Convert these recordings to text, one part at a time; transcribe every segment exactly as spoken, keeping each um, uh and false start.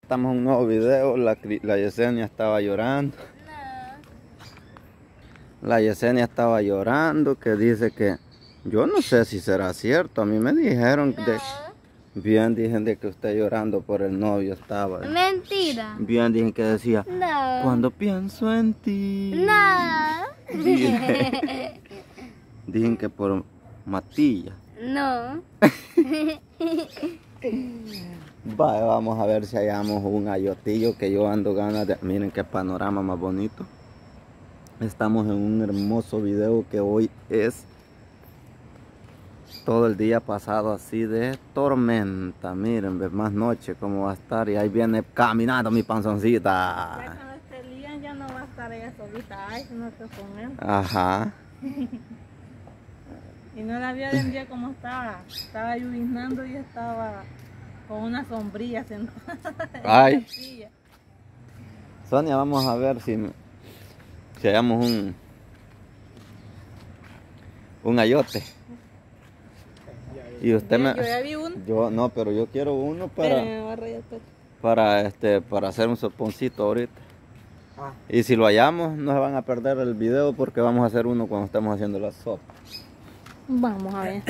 Estamos en un nuevo video. La, la Yesenia estaba llorando. No. La Yesenia estaba llorando, que dice que yo no sé si será cierto. A mí me dijeron no. de, bien dicen de que usted llorando por el novio estaba. Mentira. Bien dicen que decía, no. Cuando pienso en ti. No. Dije, dicen que por Matilla. No. Vaya, vamos a ver si hallamos un ayotillo, que yo ando ganas de... Miren qué panorama más bonito. Estamos en un hermoso video que hoy es todo el día pasado así de tormenta. Miren, ve más noche cómo va a estar. Y ahí viene caminando mi panzoncita. Ya cuando esté Lian ya no va a estar ella solita. Ay, no se pone. Ajá. Y no la vio de un día como estaba. Estaba lloviznando y estaba con una sombrilla sentada. Ay. Sonia, vamos a ver si, si hallamos un, un ayote. Y usted me... Yo ya vi uno. Yo, no, pero yo quiero uno para... Pero Para, este, para hacer un soponcito ahorita. Ah. Y si lo hallamos, no se van a perder el video porque vamos a hacer uno cuando estemos haciendo la sopa. Vamos a ver.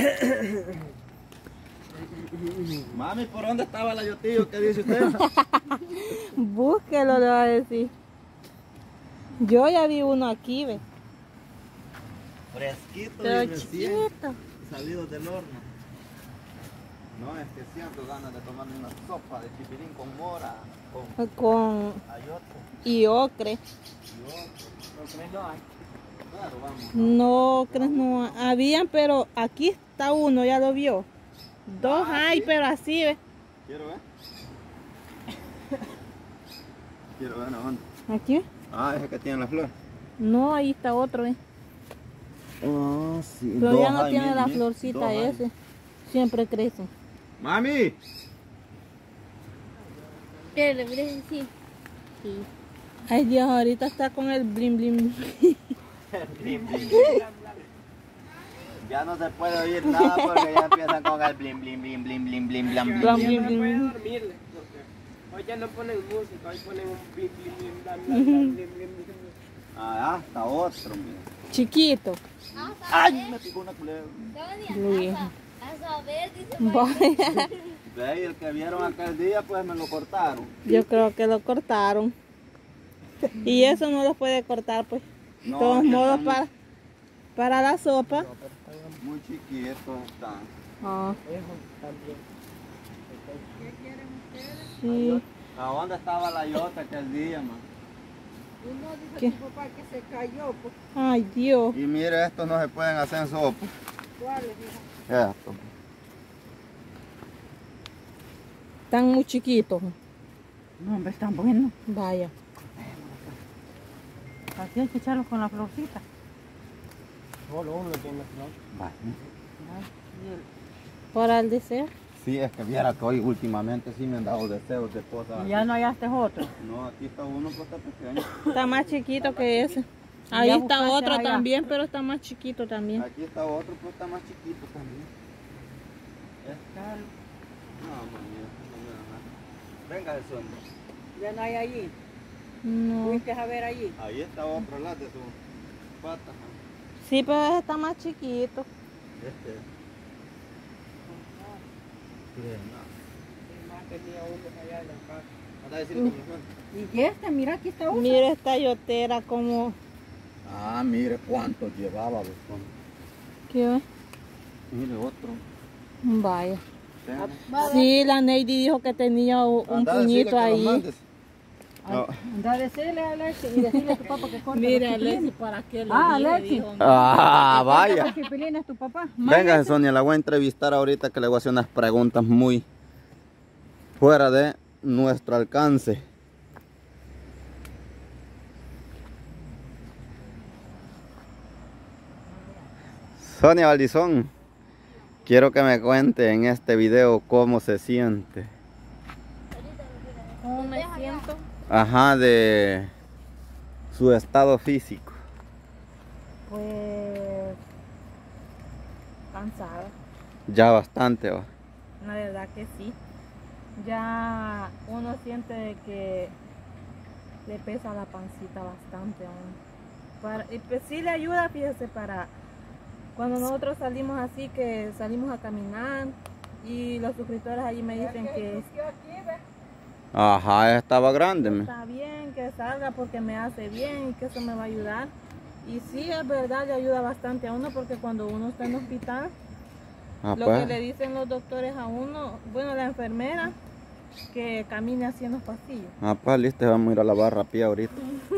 Mami, ¿por dónde estaba el ayotillo? ¿Qué dice usted? Búsquelo, le va a decir. Yo ya vi uno aquí, ve. Fresquito pero y recién chiquito. salido del horno. No, es que siento ganas de tomarme una sopa de chipilín con mora, con, con ayote y ocre. y otro. No, no hay. Claro, vamos. No, crees no habían, pero aquí está uno, ya lo vio. Dos ah, hay, ¿sí? Pero así, ve. Quiero ver. Quiero ver, ¿no? ¿Aquí? Ah, ese que tiene la flor. No, ahí está otro, ve. Ah, sí. Pero Dos ya no hay, tiene miren, la miren. florcita Dos ese. hay. Siempre crece. ¡Mami! Pero, pero sí. Sí. Ay Dios, ahorita está con el blim blim. Ya no se puede oír nada porque ya empiezan con el blim blim blim blim blim blim blim blim. Ya no puede dormirle porque hoy ya no ponen música, hoy ponen un blim blim blim blam blam blim blim blim. Ah, está otro, mira. Chiquito. Ay, me picó una culebra. Luis. A saber, dice Vaya. De ahí el que vieron aquel día pues me lo cortaron. Yo creo que lo cortaron. Y eso no lo puede cortar, pues. De No, todos es que modos, están para, para la sopa. muy chiquitos están. Ah, ¿Qué quieren ustedes? sí. ¿A dónde estaba la yota aquel día, man? Uno dice ¿Qué? a tu papá que se cayó. Pues, Ay, Dios. Y mire, estos no se pueden hacer en sopa. ¿cuáles, hija? Esto. Están muy chiquitos. No, hombre, están buenos. Vaya. Así hay que echarlos con la florcita. Solo uno tiene flor. Vale. Para el deseo. Sí, es que viera que hoy últimamente sí me han dado deseos de cosas. Y ya no hallaste otro. No, aquí está uno que está pequeño. Está más chiquito que ese. Ahí Ya está buscaste otro allá. también, pero está más chiquito también. Aquí está otro, pues está más chiquito también. ¿Es caro? No, mami, no me da nada. Venga, eso. Ya no hay allí. No. Fuiste a ver allí. Ahí está otro lado de su pata. Sí, pero ese está más chiquito. Este. Sí, no. Más tenía uno allá en la casa. Anda a decirle con mi hermano. Y este, mira, aquí está uno. Mira esta yotera como... Ah, mire cuántos llevaba, pues. ¿Qué? Mire otro. Vaya. Tenga. Sí, la Neidy dijo que tenía un Anda a decirle puñito que los ahí. mandes. No. Anda a decirle a Alexi y decirle a tu papá que corte Mira, los Alexi, chipilines. ¿para qué le Ah, dije? Alexi. Dijo, Ah, vaya. Los chipilines tu papá. Venga, Sonia, la voy a entrevistar ahorita que le voy a hacer unas preguntas muy fuera de nuestro alcance. Sonia Valdizón, quiero que me cuente en este video cómo se siente. ¿Cómo me siento? Ajá, de su estado físico. Pues... cansada. Ya bastante, va. La verdad que sí. ya uno siente de que le pesa la pancita bastante a uno. Para, y pues sí le ayuda, fíjese, para cuando nosotros salimos así, que salimos a caminar y los suscriptores allí me dicen que Ajá, estaba grande. me. está bien que salga porque me hace bien y que eso me va a ayudar. Y sí, es verdad, le ayuda bastante a uno porque cuando uno está en el hospital, Ah, lo pues. que le dicen los doctores a uno, bueno, la enfermera, que camine así en los pasillos. Ah, pues listo, vamos a ir a lavar rapía ahorita.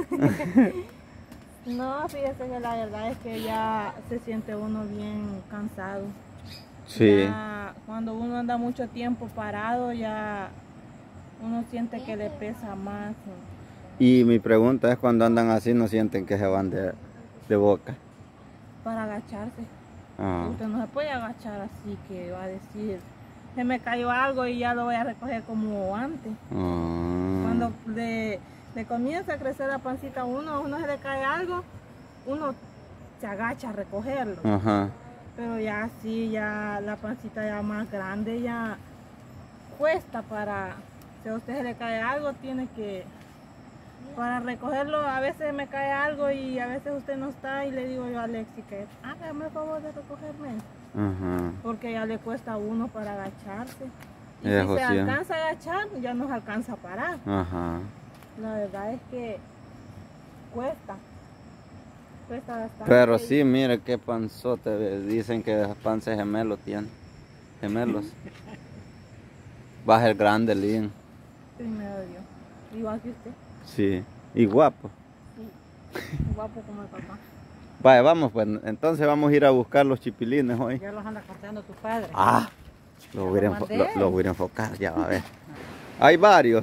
No, fíjese que la verdad es que ya se siente uno bien cansado. Sí. Ya cuando uno anda mucho tiempo parado, ya uno siente que le pesa más. Y mi pregunta es, cuando andan así, ¿no sienten que se van de, de boca? Para agacharse. Ah. Usted no se puede agachar así que va a decir, se me cayó algo y ya lo voy a recoger como antes. Ah. Cuando le, le comienza a crecer la pancita a uno, a uno se le cae algo, uno se agacha a recogerlo. Ajá. Pero ya así, ya la pancita ya más grande, ya cuesta para, si a usted se le cae algo, tiene que, para recogerlo, a veces me cae algo y a veces usted no está y le digo yo a Alexi que hágame el favor de recogerme, Ajá. porque ya le cuesta a uno para agacharse. Y Eso si se sí. alcanza a agachar, ya nos alcanza a parar. Ajá. La verdad es que cuesta, cuesta bastante. Pero y- sí, mire qué panzote. ve, Dicen que panza gemelo tiene. Gemelos. Va a ser grande, Lin. Primero Dios, igual que usted, Sí. Y guapo. guapo como el papá. Vaya, vamos pues. Entonces vamos a ir a buscar los chipilines hoy. Ya los anda cortando tu padre. Ah. Lo voy, a lo enfo- mandé. lo- lo voy a enfocar, ya va a ver. Hay varios.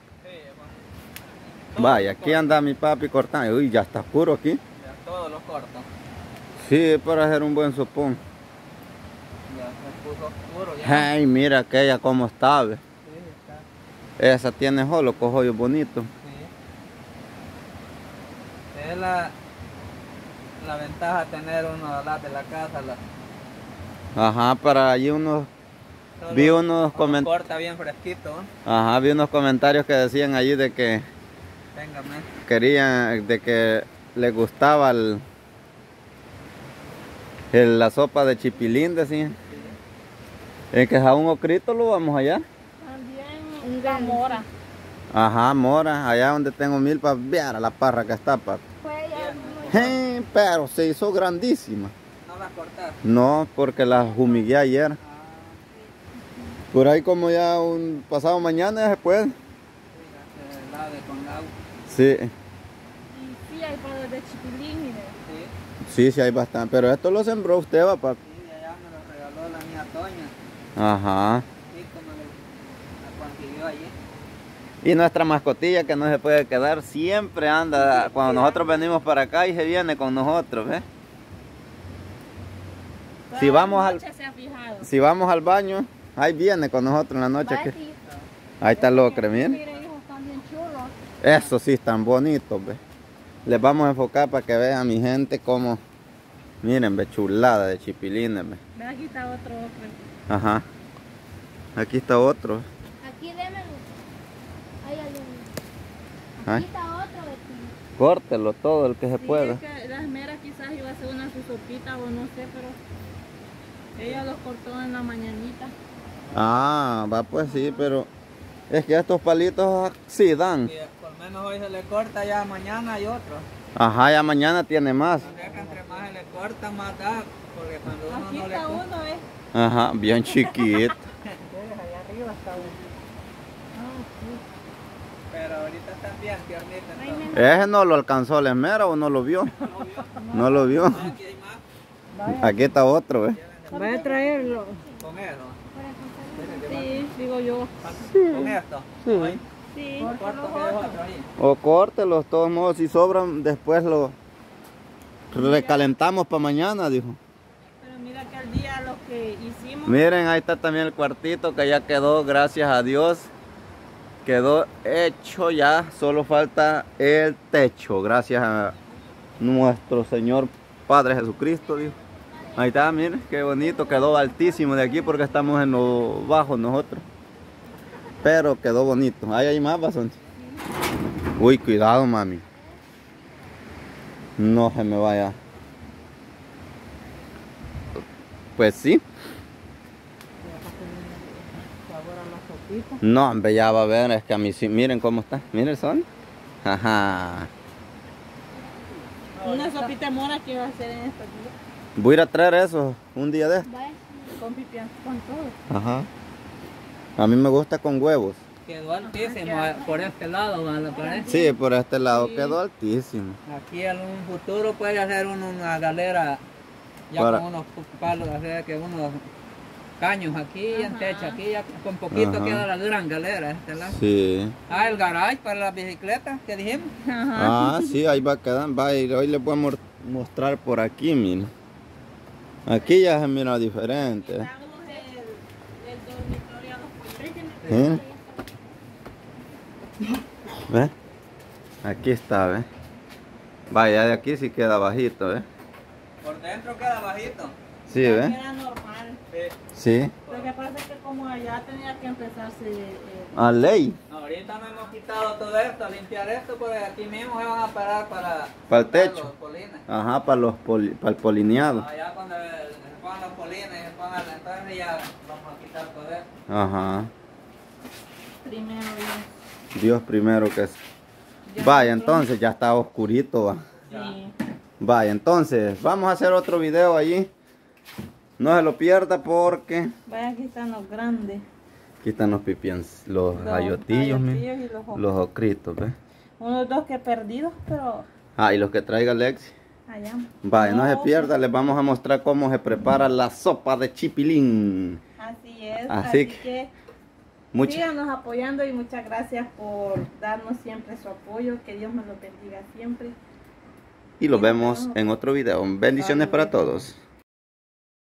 Vaya, aquí anda mi papi cortando. Uy, ya está puro aquí. Ya todos los cortan. Sí, es para hacer un buen sopón. Ya se puso oscuro ya. Ay, mira aquella cómo está, ve. Sí, está. Esa tiene jolo, cojollos bonitos. Sí. Es la, la ventaja de tener uno al lado de la casa. La, Ajá, para allí unos, solo vi unos uno comentarios. corta bien fresquito. ¿Eh? Ajá, vi unos comentarios que decían allí de que Téngame. querían, de que les gustaba el, el- la sopa de chipilín, decían. En que a un ocrito lo vamos allá. También la mora. Ajá, mora, allá donde tengo milpa, viera la parra que está, papi. Fue ya. Eh, Pero se hizo grandísima. No va a cortar. No, porque la humigué ayer. Por ahí como ya un pasado mañana ya se puede. Sí, ya se lave con agua. Sí, Y sí, hay padres de chipilín y de... Sí, sí, sí hay bastante. Pero esto lo sembró usted, va, papi. sí, allá me lo regaló la mía Toña. Ajá. Sí, como le, la consiguió allí. Y nuestra mascotilla que no se puede quedar, siempre anda, cuando nosotros venimos para acá y se viene con nosotros, ¿ves? Si vamos al, Noche se ha fijado. si vamos al baño, ahí viene con nosotros en la noche. Que, Sí. ahí está el ocre, miren. Miren, hijos, están bien chulos. Eso sí, están bonitos, ¿ves? Les vamos a enfocar para que vean mi gente como, miren, ve, chulada de chipilines, ¿ves? Ve, aquí está otro ocre. Ajá. Aquí está otro. Aquí démelo. Ahí hay uno. Ay. Aquí está otro, Betty. Córtelo todo el que se Sí, pueda. es que la esmera quizás iba a hacer una su sopita o no sé, pero ella los cortó en la mañanita. Ah, va pues sí, pero es que estos palitos sí dan. Y por lo menos hoy se le corta, ya mañana hay otro. Ajá, ya mañana tiene más. O sea que entre más se le corta, más da. Porque cuando uno Aquí no le está corta. uno, ¿ves? Ajá, bien chiquito. Allá arriba está uno. Ah, sí. Pero ahorita están bien tiernitas. Ay, entonces. nena. ¿Ese no lo alcanzó la esmera o no lo vio? No lo vio. Aquí hay más. Vaya, Aquí está otro, ¿ves? vaya a traerlo. Con eso. Sí, digo yo. Con esto. Ahí. Sí. Corto que dejo otro ahí. O córtelos, de todos modos, si sobran, después lo recalentamos para mañana, dijo. Pero mira que al día lo que hicimos, Miren, ahí está también el cuartito que ya quedó, gracias a Dios. Quedó hecho ya, solo falta el techo, gracias a nuestro Señor Padre Jesucristo, dijo. Ahí está, miren, qué bonito, quedó altísimo de aquí porque estamos en lo bajo nosotros. Pero quedó bonito. Ahí hay más, Basonchi. Uy, cuidado, mami. No se me vaya. Pues sí. Sabor a la sopita. No, hombre, ya va a ver. Es que a mí sí. Miren cómo está. Miren el sol. Ajá. Una sopita de mora que iba a hacer en estos días. Voy a ir a traer eso un día de esto. Vaya. Con pipián, con todo. Ajá. A mí me gusta con huevos. Quedó altísimo por este lado, ¿vale? Parece. Sí, por este lado quedó altísimo. Aquí en un futuro puede hacer uno una galera ya Para- con unos palos, hacer que unos caños aquí y en techo, aquí ya con poquito Ajá. queda la gran galera este lado. Sí. Ah, el garage para las bicicletas que dijimos. Ah, sí, ahí va a quedar. Va a ir. Hoy les voy a mor- mostrar por aquí, miren. Aquí ya se mira diferente. Hagamos el, el dormitorio a los pollitos. ¿Eh? ¿Ves? Aquí está, ¿ves? Vaya, de aquí sí queda bajito, ¿ves? Por dentro queda bajito. Sí, ¿ves? Era normal. Sí. Lo que pasa es que como allá tenía que empezarse... eh, A ley. Ahorita no hemos quitado todo esto, limpiar esto, porque aquí mismo se van a parar para, Para el techo. los polines. Ajá, para los poli- para el polineado. Allá cuando se pongan los polines, se pongan, entonces ya vamos a quitar todo esto. Ajá. primero bien. Dios primero que es. Ya Vaya, nosotros- entonces ya está oscurito, va. Sí. Vaya, entonces vamos a hacer otro video allí. No se lo pierda porque Vaya, aquí están los grandes. aquí están los pipiens, los Los ayotillos, mi- ayotillos y los ojos. los ocritos, ¿ves? Unos dos que perdidos, pero Ah, y los que traiga Alexi. allá. Vaya, no se No, pierda, les vamos a mostrar cómo se prepara la sopa de chipilín. Así es. Así Así, que- que, Mucha- síganos apoyando y muchas gracias por darnos siempre su apoyo. Que Dios nos lo bendiga siempre. Y los vemos en otro video. Bendiciones para todos.